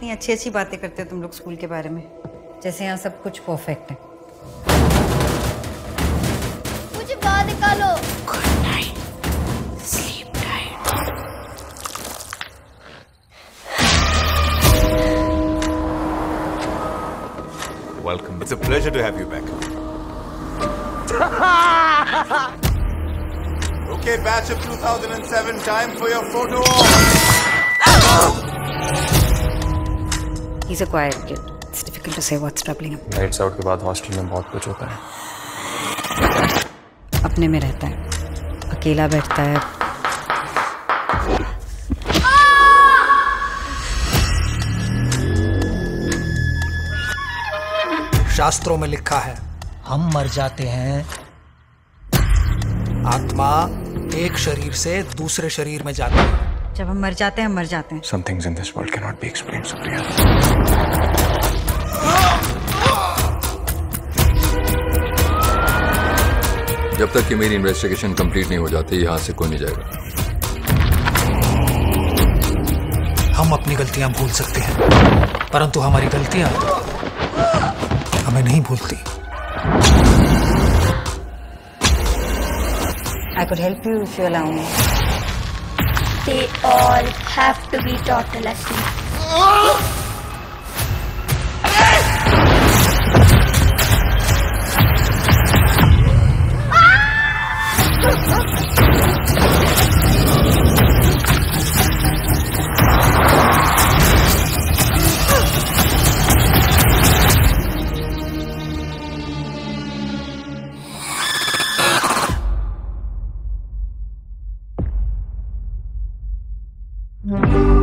कितनी अच्छी अच्छी बातें करते हो तुम लोग स्कूल के बारे में, जैसे यहाँ सब कुछ परफेक्ट है। मुझे बाहर निकालो। Good night, sleep tight. Welcome. It's a pleasure to have you back. Okay, batch of 2007, time for your photo op. He's a quiet kid. It's difficult to say what's troubling him. Lights out के बाद hostel में बहुत कुछ होता है। अपने में रहता है, अकेला बैठता है। शास्त्रों में लिखा है, हम मर जाते हैं, आत्मा एक शरीर से दूसरे शरीर में जाती है। जब हम मर जाते हैं, हम मर जाते हैं। Some things in this world cannot be explained, Supriya. जब तक कि मेरी इन्वेस्टिगेशन कंप्लीट नहीं हो जाती, यहाँ से कोई नहीं जाएगा। हम अपनी गलतियां भूल सकते हैं, परंतु हमारी गलतियां हमें नहीं भूलती। I could help you if you allow me. They all have to be taught a lesson. Mm-hmm.